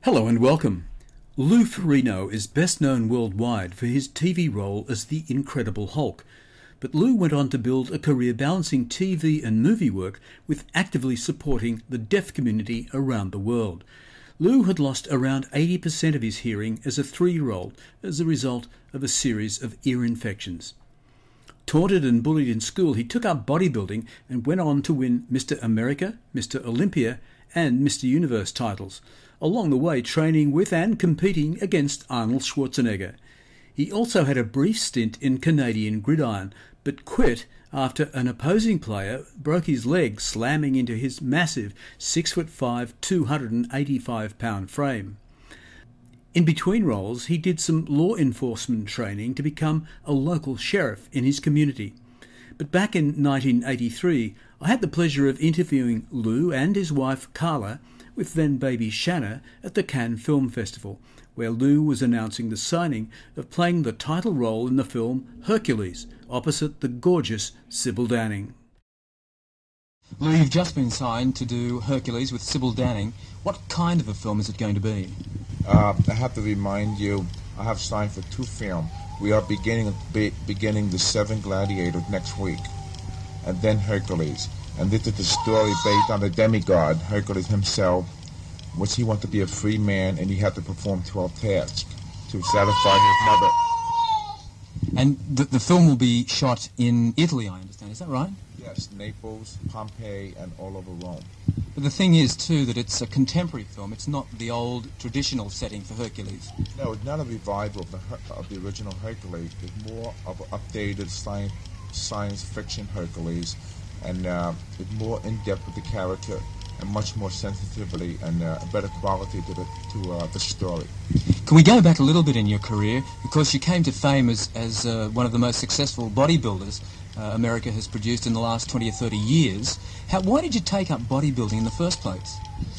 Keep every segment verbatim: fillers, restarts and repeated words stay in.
Hello and welcome. Lou Ferrigno is best known worldwide for his T V role as the Incredible Hulk, but Lou went on to build a career balancing T V and movie work with actively supporting the deaf community around the world. Lou had lost around eighty percent of his hearing as a three-year-old as a result of a series of ear infections. Taunted and bullied in school, he took up bodybuilding and went on to win Mister America, Mister Olympia and Mr Universe titles, along the way training with and competing against Arnold Schwarzenegger. He also had a brief stint in Canadian gridiron, but quit after an opposing player broke his leg slamming into his massive six foot five, two hundred eighty-five pound frame. In between roles, he did some law enforcement training to become a local sheriff in his community. But back in nineteen eighty-three, I had the pleasure of interviewing Lou and his wife Carla with then baby Shanna at the Cannes Film Festival, where Lou was announcing the signing of playing the title role in the film Hercules, opposite the gorgeous Sybil Danning. Lou, you've just been signed to do Hercules with Sybil Danning. What kind of a film is it going to be? Uh, I have to remind you, I have signed for two films. We are beginning be, beginning The Seven Gladiators next week, and then Hercules. And this is the story based on the demigod, Hercules himself, which he wanted to be a free man, and he had to perform twelve tasks to satisfy his mother. And the, the film will be shot in Italy, I understand. Is that right? Yes, Naples, Pompeii, and all over Rome. But the thing is, too, that it's a contemporary film. It's not the old traditional setting for Hercules. No, it's not a revival of the, of the original Hercules. It's more of an updated science, science fiction Hercules, and uh, it's more in-depth with the character and much more sensitivity and uh, better quality to the to uh, the story. Can we go back a little bit in your career? Because you came to fame as, as uh, one of the most successful bodybuilders uh, America has produced in the last twenty or thirty years. How, why did you take up bodybuilding in the first place?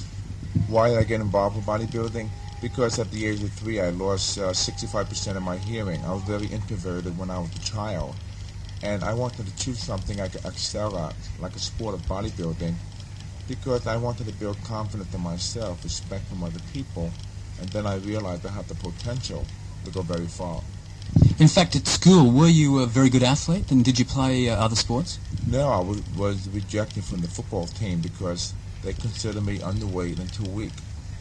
Why did I get involved with bodybuilding? Because at the age of three I lost uh, sixty-five percent of my hearing. I was very introverted when I was a child. And I wanted to choose something I could excel at, like a sport of bodybuilding, because I wanted to build confidence in myself, respect from other people, and then I realized I had the potential to go very far. In fact, at school, were you a very good athlete, and did you play uh, other sports? No, I was, was rejected from the football team because they considered me underweight and too weak.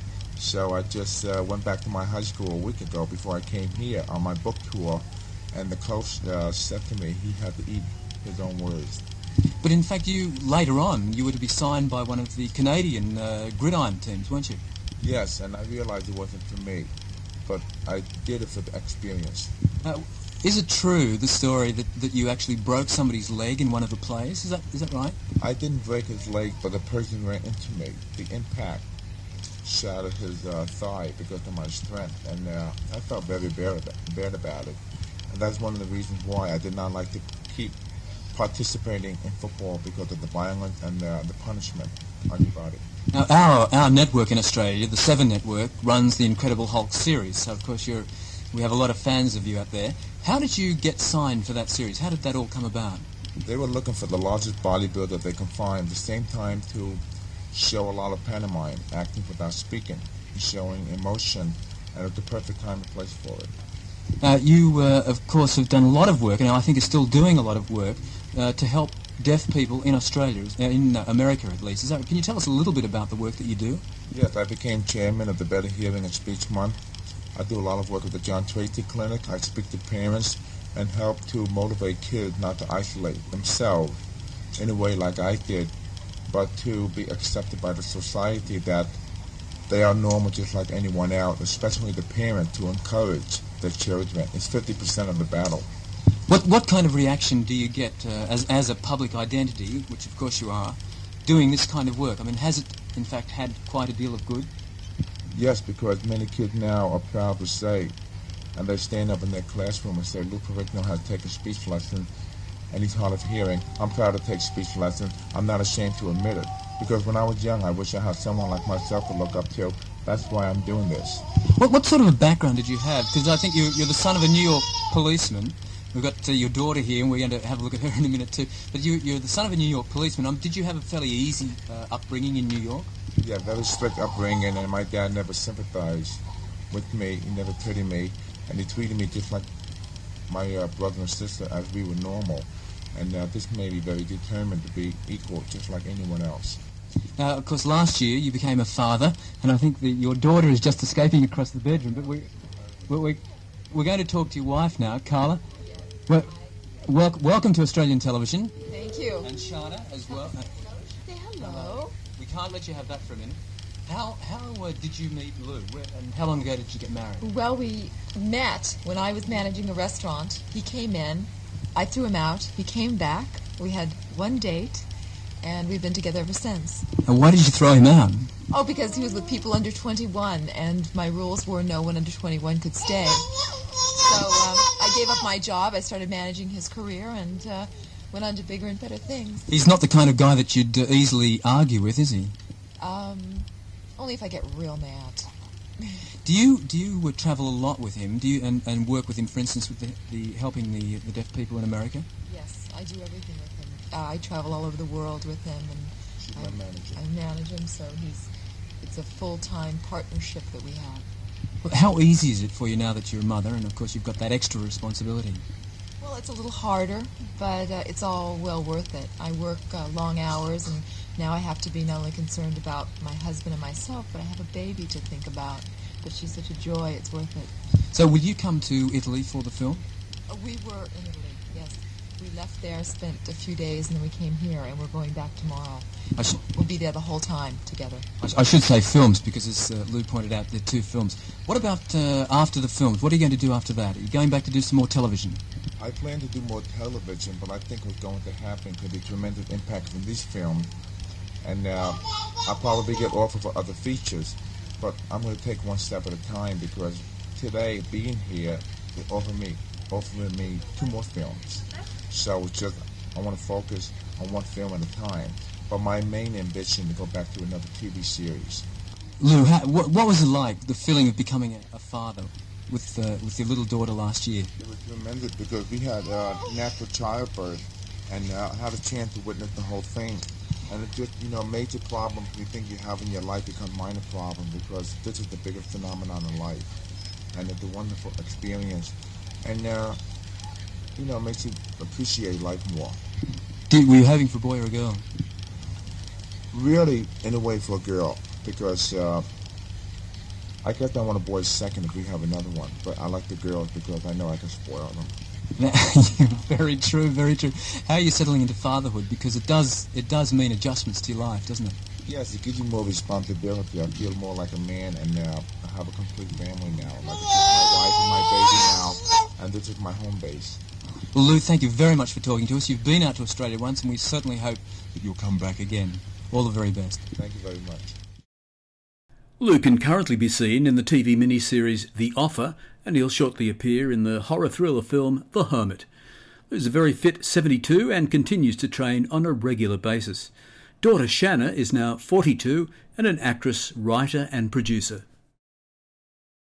So I just uh, went back to my high school a week ago before I came here on my book tour. And the coach uh, said to me he had to eat his own words. But in fact, you later on, you were to be signed by one of the Canadian uh, gridiron teams, weren't you? Yes, and I realized it wasn't for me, but I did it for the experience. Uh, is it true, the story, that, that you actually broke somebody's leg in one of the plays? Is that is that right? I didn't break his leg, but the person ran into me. The impact shattered his uh, thigh because of my strength, and uh, I felt very bad, bad about it. And that's one of the reasons why I did not like to keep participating in football, because of the violence and uh, the punishment on your body. Now, our our network in Australia, the Seven Network, runs the Incredible Hulk series. So, of course, you're, we have a lot of fans of you out there. How did you get signed for that series? How did that all come about? They were looking for the largest bodybuilder they can find, at the same time to show a lot of pantomime, acting without speaking, showing emotion, and it was the perfect time and place for it. Uh, you, uh, of course, have done a lot of work, and I think are still doing a lot of work uh, to help deaf people in Australia, uh, in uh, America at least. Is that, can you tell us a little bit about the work that you do? Yes, I became chairman of the Better Hearing and Speech Month. I do a lot of work at the John Tracy Clinic. I speak to parents and help to motivate kids not to isolate themselves in a way like I did, but to be accepted by the society that they are normal just like anyone else, especially the parent, to encourage their children. It's fifty percent of the battle. What what kind of reaction do you get uh, as as a public identity, which of course you are, doing this kind of work? I mean, has it in fact had quite a deal of good? Yes, because many kids now are proud to say, and they stand up in their classroom and say, Lou Ferrigno has taken speech lessons and he's hard of hearing. I'm proud to take speech lessons. I'm not ashamed to admit it. Because when I was young, I wish I had someone like myself to look up to. That's why I'm doing this. What, what sort of a background did you have? Because I think you're, you're the son of a New York policeman. We've got uh, your daughter here, and we're going to have a look at her in a minute too. But you, you're the son of a New York policeman. Um, did you have a fairly easy uh, upbringing in New York? Yeah, very strict upbringing, and my dad never sympathized with me. He never pitied me, and he treated me just like my uh, brother and sister as we were normal. And uh, this made me very determined to be equal, just like anyone else. Now, of course, last year you became a father, and I think that your daughter is just escaping across the bedroom. But we, we, we, we're going to talk to your wife now, Carla. Well, wel- welcome to Australian television. Thank you. And Shana as well. Uh, Say hello. we can't let you have that for a minute. How how uh, did you meet Lou? Where, and how long ago did you get married? Well, we met when I was managing a restaurant. He came in. I threw him out. He came back. We had one date, and we've been together ever since. And why did you throw him out? Oh, because he was with people under twenty-one, and my rules were no one under twenty-one could stay. So um, I gave up my job. I started managing his career and uh, went on to bigger and better things. He's not the kind of guy that you'd uh, easily argue with, is he? Um, only if I get real mad. Do you do you uh, travel a lot with him? Do you and, and work with him, for instance, with the, the helping the the deaf people in America? Yes, I do everything with him. Uh, I travel all over the world with him, and She's I, my manager. I manage him. So he's it's a full-time partnership that we have. Well, how easy is it for you now that you're a mother, and of course you've got that extra responsibility? Well, it's a little harder, but uh, it's all well worth it. I work uh, long hours, and now I have to be not only concerned about my husband and myself, but I have a baby to think about. But she's such a joy, it's worth it. So will you come to Italy for the film? Uh, we were in Italy, yes. We left there, spent a few days, and then we came here, and we're going back tomorrow. I, sh- We'll be there the whole time together. I, sh- I should say films, because as uh, Lou pointed out, there are two films. What about uh, after the films? What are you going to do after that? Are you going back to do some more television? I plan to do more television, but I think what's going to happen could be tremendous impact from this film. And uh, I'll probably get offered for other features, but I'm going to take one step at a time, because today, being here, they offer me, offering me two more films. So it's just, I want to focus on one film at a time. But my main ambition to go back to another T V series. Lou, how, what, what was it like, the feeling of becoming a, a father with uh, with your little daughter last year? It was tremendous because we had uh, natural childbirth, and uh, had a chance to witness the whole thing. And it just, you know, major problems you think you have in your life become minor problems, because this is the biggest phenomenon in life. And it's a wonderful experience. And, uh, you know, it makes you appreciate life more. Did, were you hoping for a boy or a girl? Really, in a way, for a girl, because uh, I guess I want a boy second if we have another one. But I like the girls because I know I can spoil them. Very true, very true. How are you settling into fatherhood? Because it does it does mean adjustments to your life, doesn't it? Yes, it gives you more responsibility. I feel more like a man, and uh, I have a complete family now. Like, this is my wife and my baby now, and this is my home base. Well, Lou, thank you very much for talking to us. You've been out to Australia once, and we certainly hope that you'll come back again. All the very best. Thank you very much. Lou can currently be seen in the T V miniseries The Offer, and he'll shortly appear in the horror thriller film The Hermit. Lou's a very fit seventy-two and continues to train on a regular basis. Daughter Shanna is now forty-two and an actress, writer and producer.